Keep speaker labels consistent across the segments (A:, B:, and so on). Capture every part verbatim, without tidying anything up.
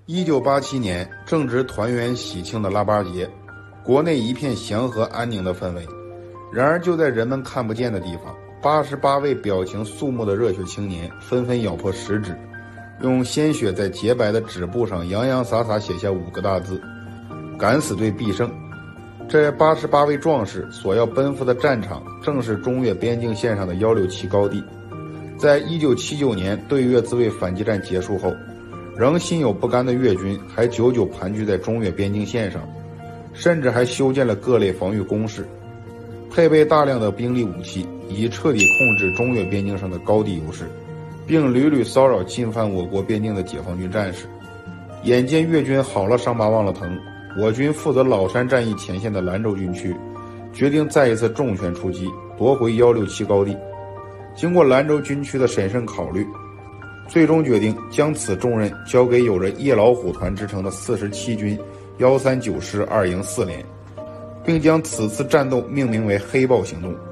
A: 一九八七年正值团圆喜庆的腊八节，国内一片祥和安宁的氛围。然而就在人们看不见的地方，八十八位表情肃穆的热血青年纷纷咬破食指，用鲜血在洁白的纸布上洋洋洒洒写下五个大字：敢死队必胜。这八十八位壮士所要奔赴的战场，正是中越边境线上的一六七高地。在一九七九年对越自卫反击战结束后，仍心有不甘的越军还久久盘踞在中越边境线上，甚至还修建了各类防御工事，配备大量的兵力武器，以彻底控制中越边境上的高地优势，并屡屡骚扰进犯我国边境的解放军战士。眼见越军好了伤疤忘了疼，我军负责老山战役前线的兰州军区决定再一次重拳出击，夺回一六七高地。经过兰州军区的审慎考虑，最终决定将此重任交给有着夜老虎团之称的四十七军一三九师二营四连，并将此次战斗命名为黑豹行动。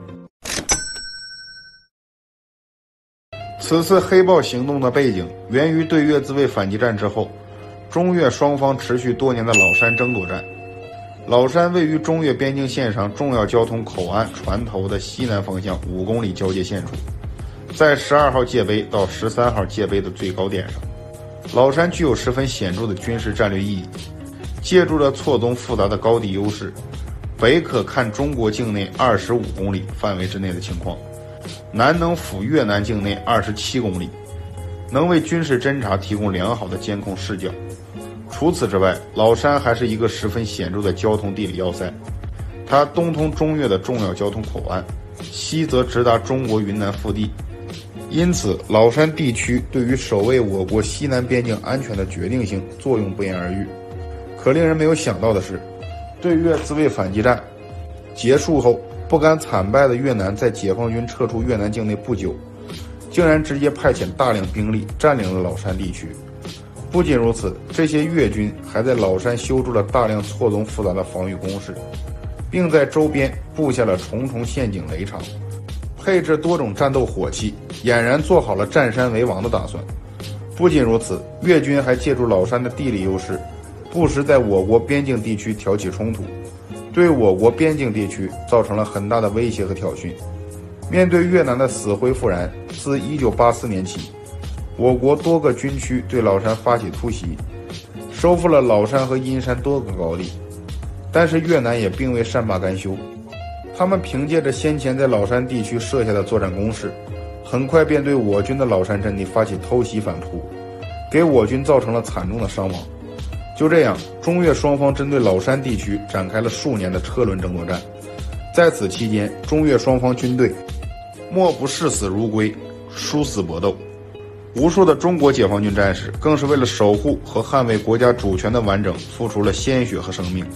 A: 此次黑豹行动的背景源于对越自卫反击战之后，中越双方持续多年的老山争夺战。老山位于中越边境线上重要交通口岸船头的西南方向五公里交界线处，在十二号界碑到十三号界碑的最高点上，老山具有十分显著的军事战略意义。借助了错综复杂的高地优势，北可看中国境内二十五公里范围之内的情况，南能俯越南境内二十七公里，能为军事侦察提供良好的监控视角。除此之外，老山还是一个十分显著的交通地理要塞，它东通中越的重要交通口岸，西则直达中国云南腹地。因此，老山地区对于守卫我国西南边境安全的决定性作用不言而喻。可令人没有想到的是，对越自卫反击战结束后，不甘惨败的越南在解放军撤出越南境内不久，竟然直接派遣大量兵力占领了老山地区。不仅如此，这些越军还在老山修筑了大量错综复杂的防御工事，并在周边布下了重重陷阱雷场，配置多种战斗火器，俨然做好了占山为王的打算。不仅如此，越军还借助老山的地理优势，不时在我国边境地区挑起冲突，对我国边境地区造成了很大的威胁和挑衅。面对越南的死灰复燃，自一九八四年起，我国多个军区对老山发起突袭，收复了老山和阴山多个高地。但是越南也并未善罢甘休，他们凭借着先前在老山地区设下的作战工事，很快便对我军的老山阵地发起偷袭反扑，给我军造成了惨重的伤亡。就这样，中越双方针对老山地区展开了数年的车轮争夺战。在此期间，中越双方军队莫不视死如归，殊死搏斗。无数的中国解放军战士更是为了守护和捍卫国家主权的完整，付出了鲜血和生命。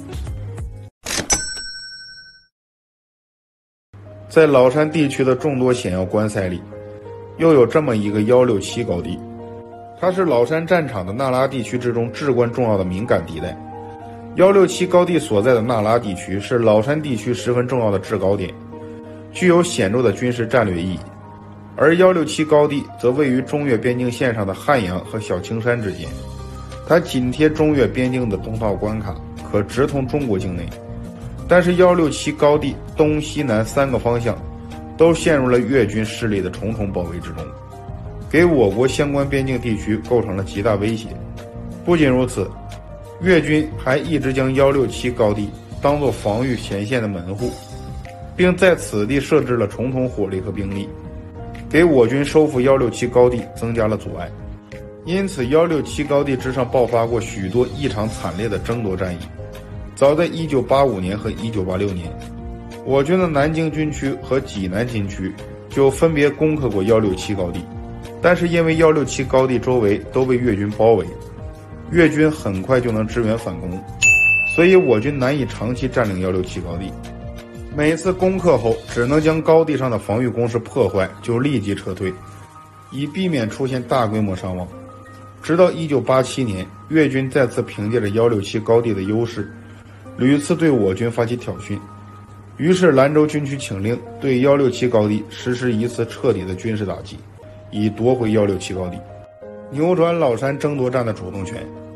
A: 在老山地区的众多险要关塞里，又有这么一个一六七高地，它是老山战场的那拉地区之中至关重要的敏感地带。一六七高地所在的那拉地区是老山地区十分重要的制高点，具有显著的军事战略意义。而一六七高地则位于中越边境线上的汉阳和小青山之间，它紧贴中越边境的东道关卡，可直通中国境内。但是一六七高地东西南三个方向都陷入了越军势力的重重包围之中，给我国相关边境地区构成了极大威胁。不仅如此，越军还一直将一六七高地当作防御前线的门户，并在此地设置了重重火力和兵力，给我军收复一六七高地增加了阻碍。因此一六七高地之上爆发过许多异常惨烈的争夺战役。早在一九八五年和一九八六年，我军的南京军区和济南军区就分别攻克过一六七高地，但是因为一六七高地周围都被越军包围，越军很快就能支援反攻，所以我军难以长期占领一六七高地。每次攻克后，只能将高地上的防御工事破坏，就立即撤退，以避免出现大规模伤亡。直到一九八七年，越军再次凭借着一六七高地的优势，屡次对我军发起挑衅，于是兰州军区请令对一六七高地实施一次彻底的军事打击，以夺回一六七高地，扭转老山争夺战的主动权。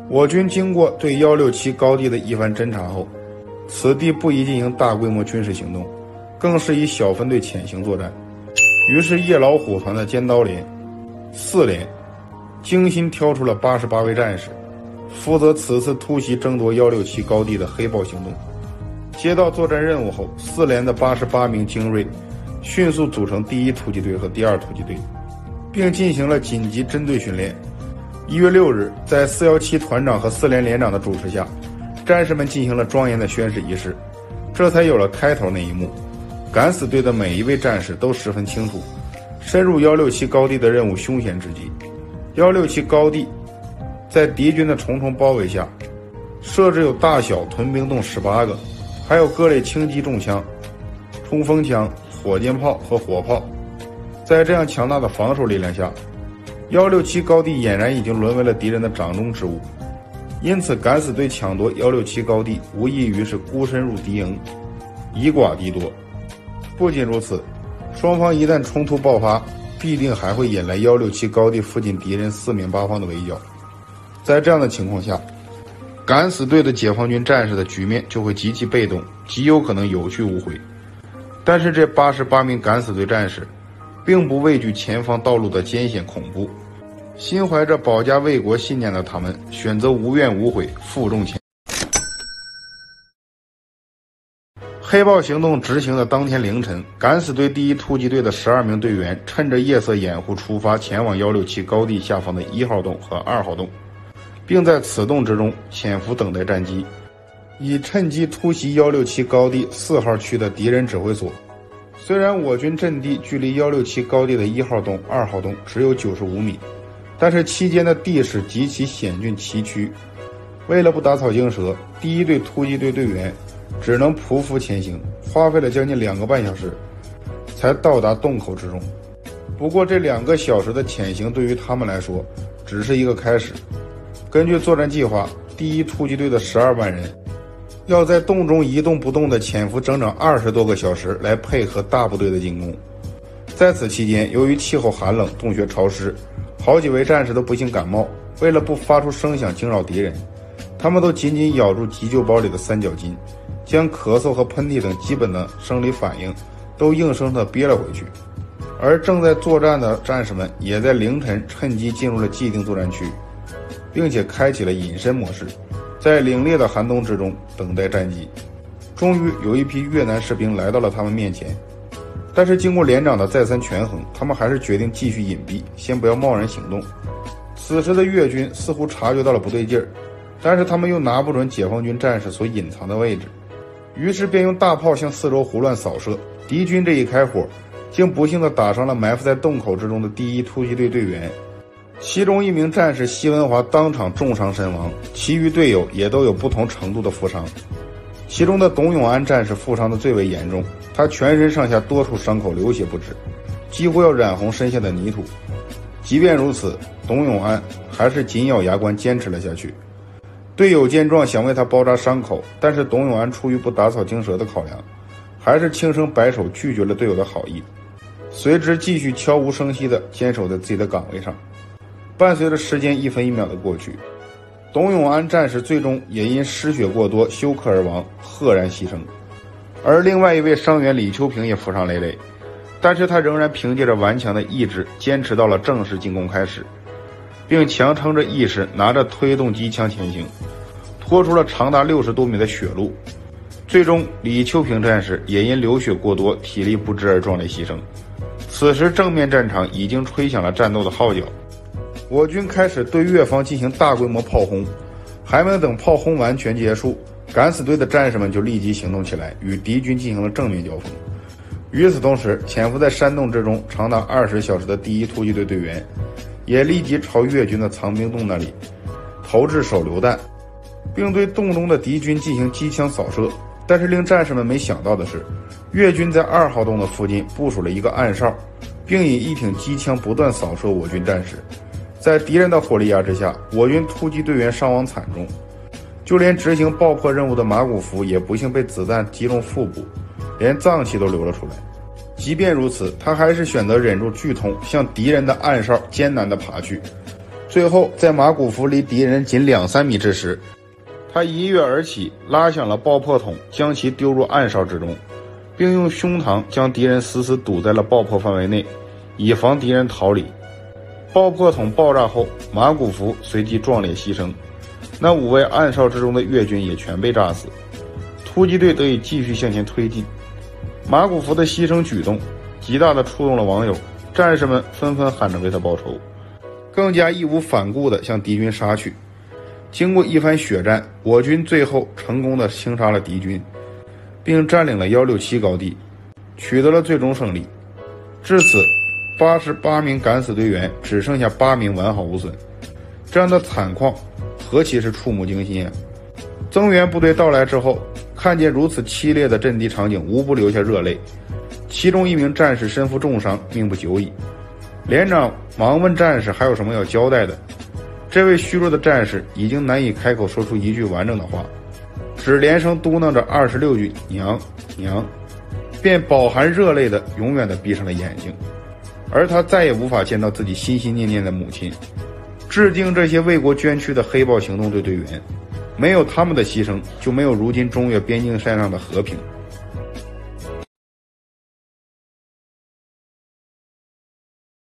A: 我军经过对一六七高地的一番侦察后，此地不宜进行大规模军事行动，更是以小分队潜行作战。于是夜老虎团的尖刀连、四连精心挑出了八十八位战士，负责此次突袭争夺一六七高地的黑豹行动。接到作战任务后，四连的八十八名精锐迅速组成第一突击队和第二突击队，并进行了紧急针对训练。一月六日，在四一七团长和四连连长的主持下，战士们进行了庄严的宣誓仪式，这才有了开头那一幕。敢死队的每一位战士都十分清楚，深入一六七高地的任务凶险至极。一六七高地在敌军的重重包围下，设置有大小屯兵洞十八个，还有各类轻机重枪、冲锋枪、火箭炮和火炮。在这样强大的防守力量下，一六七高地俨然已经沦为了敌人的掌中之物。因此敢死队抢夺一六七高地无异于是孤身入敌营，以寡敌多。不仅如此，双方一旦冲突爆发，必定还会引来一六七高地附近敌人四面八方的围剿。在这样的情况下，敢死队的解放军战士的局面就会极其被动，极有可能有去无回。但是这八十八名敢死队战士并不畏惧前方道路的艰险恐怖，心怀着保家卫国信念的他们选择无怨无悔，负重前。黑豹行动执行的当天凌晨，敢死队第一突击队的十二名队员趁着夜色掩护出发，前往一六七高地下方的一号洞和二号洞，并在此洞之中潜伏等待战机，以趁机突袭一六七高地四号区的敌人指挥所。虽然我军阵地距离一六七高地的一号洞、二号洞只有九十五米，但是期间的地势极其险峻崎岖，为了不打草惊蛇，第一队突击队队员只能匍匐前行，花费了将近两个半小时才到达洞口之中。不过这两个小时的潜行对于他们来说只是一个开始。根据作战计划，第一突击队的十二万人要在洞中一动不动地潜伏整整二十多个小时，来配合大部队的进攻。在此期间，由于气候寒冷，洞穴潮湿，好几位战士都不幸感冒。为了不发出声响惊扰敌人，他们都紧紧咬住急救包里的三角巾，将咳嗽和喷嚏等基本的生理反应都硬生生地憋了回去。而正在作战的战士们也在凌晨趁机进入了既定作战区，并且开启了隐身模式，在凛冽的寒冬之中等待战机。终于有一批越南士兵来到了他们面前，但是经过连长的再三权衡，他们还是决定继续隐蔽，先不要贸然行动。此时的越军似乎察觉到了不对劲儿，但是他们又拿不准解放军战士所隐藏的位置，于是便用大炮向四周胡乱扫射。敌军这一开火，竟不幸地打伤了埋伏在洞口之中的第一突击队队员，其中一名战士西文华当场重伤身亡，其余队友也都有不同程度的负伤。其中的董永安战士负伤的最为严重，他全身上下多处伤口流血不止，几乎要染红身下的泥土。即便如此，董永安还是紧咬牙关坚持了下去。队友见状想为他包扎伤口，但是董永安出于不打草惊蛇的考量，还是轻声摆手拒绝了队友的好意，随之继续悄无声息地坚守在自己的岗位上。伴随着时间一分一秒的过去，董永安战士最终也因失血过多休克而亡，赫然牺牲。而另外一位伤员李秋平也负伤累累，但是他仍然凭借着顽强的意志坚持到了正式进攻开始，并强撑着意识拿着推动机枪前行，拖出了长达六十多米的血路。最终李秋平战士也因流血过多体力不支而壮烈牺牲。此时正面战场已经吹响了战斗的号角，我军开始对越方进行大规模炮轰，还没等炮轰完全结束，敢死队的战士们就立即行动起来，与敌军进行了正面交锋。与此同时，潜伏在山洞之中长达二十小时的第一突击队队员也立即朝越军的藏兵洞那里投掷手榴弹，并对洞中的敌军进行机枪扫射。但是令战士们没想到的是，越军在二号洞的附近部署了一个暗哨，并以一挺机枪不断扫射我军战士。在敌人的火力压制下，我军突击队员伤亡惨重，就连执行爆破任务的马古福也不幸被子弹击中腹部，连脏器都流了出来。即便如此，他还是选择忍住剧痛，向敌人的暗哨艰难地爬去。 最后在马古福离敌人仅两三米之时，他一跃而起，拉响了爆破筒，将其丢入暗哨之中，并用胸膛将敌人死死堵在了爆破范围内，以防敌人逃离。爆破筒爆炸后，马古福随即壮烈牺牲，那五位暗哨之中的越军也全被炸死，突击队得以继续向前推进。马古福的牺牲举动极大地触动了网友，战士们纷纷喊着为他报仇，更加义无反顾地向敌军杀去。经过一番血战，我军最后成功地清杀了敌军，并占领了一六七高地，取得了最终胜利。至此，八十八名敢死队员只剩下八名完好无损，这样的惨况何其是触目惊心啊！增援部队到来之后，看见如此凄烈的阵地场景，无不流下热泪。其中一名战士身负重伤，命不久矣。连长忙问战士还有什么要交代的，这位虚弱的战士已经难以开口说出一句完整的话，只连声嘟囔着二十六句娘娘，便饱含热泪的永远的闭上了眼睛。而他再也无法见到自己心心念念的母亲。致敬这些为国捐躯的黑豹行动队队员，没有他们的牺牲，就没有如今中越边境线上的和平。